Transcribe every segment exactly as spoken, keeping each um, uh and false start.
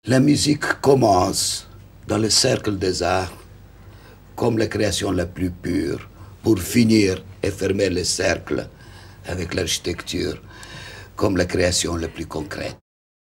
La musique commence dans le cercle des arts comme la création la plus pure pour finir et fermer le cercle avec l'architecture comme la création la plus concrète.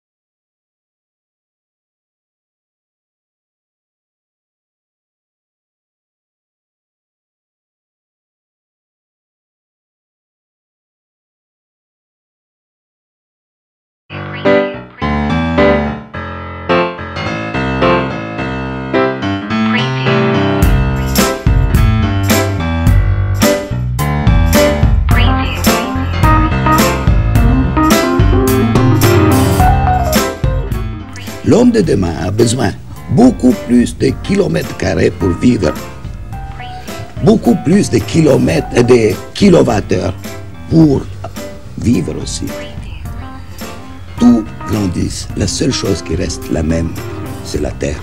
L'homme de demain a besoin beaucoup plus de kilomètres carrés pour vivre, beaucoup plus de kilomètres et de kilowattheures pour vivre aussi. Tout grandit. La seule chose qui reste la même, c'est la terre.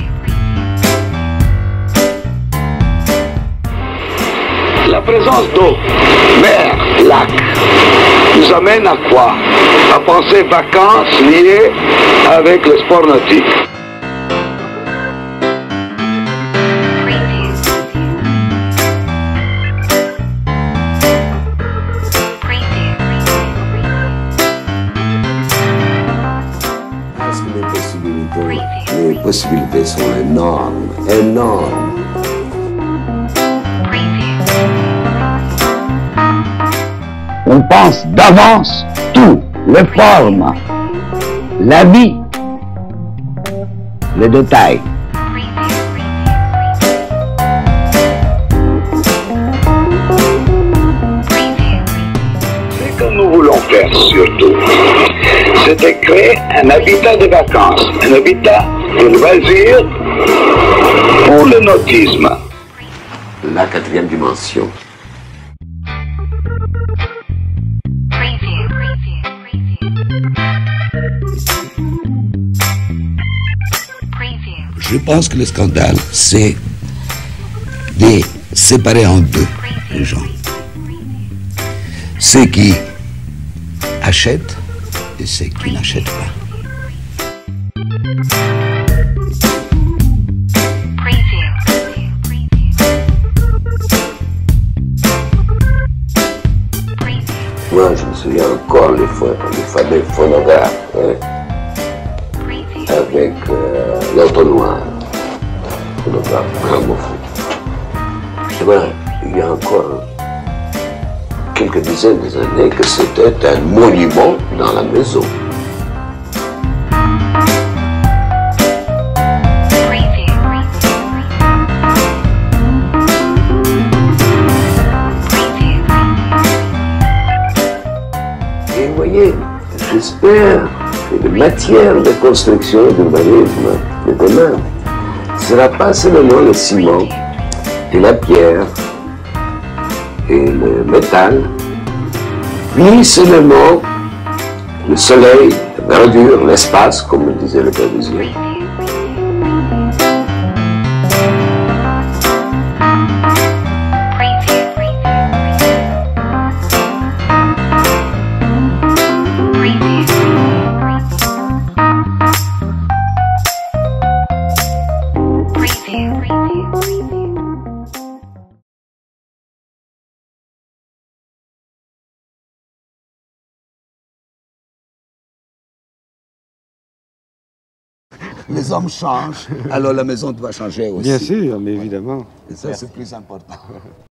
La présence d'eau, mer, lac, nous amène à quoi? À penser vacances liées avec le sport nautique. Parce que les possibilités, les possibilités sont énormes, énormes. On pense d'avance tout, les formes, la vie, les détails. Ce que nous voulons faire surtout, c'est créer un habitat de vacances, un habitat de loisirs pour le nautisme. La quatrième dimension. Je pense que le scandale, c'est de séparer en deux les gens. Ceux qui achètent et ceux qui n'achètent pas. Moi, je me souviens encore les, les fameux phonographes, hein, avec euh, l'entonnoir, phonographe, gramophone. Et ben, il y a encore quelques dizaines d'années que c'était un monument dans la maison. Et vous voyez, j'espère que la matière de construction et d'urbanisme de demain ne sera pas seulement le ciment et la pierre et le métal, ni seulement le soleil, la verdure, l'espace, comme le disait le Corbusier. Les hommes changent, alors la maison doit changer aussi. Bien sûr, mais évidemment. Et ça, c'est plus important.